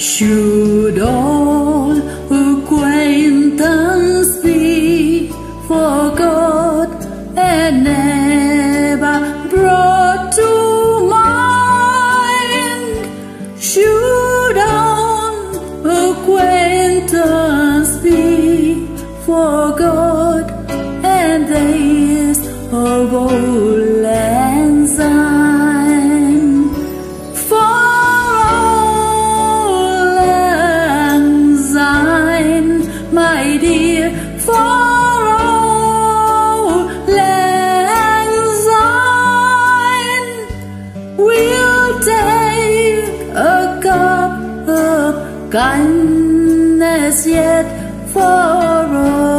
Should all acquaintance be forgot and never brought to mind? Should all acquaintance be forgot and days of old lang syne? For old lang syne, my dear, for old lang syne, we'll take a cup of kindness yet for all.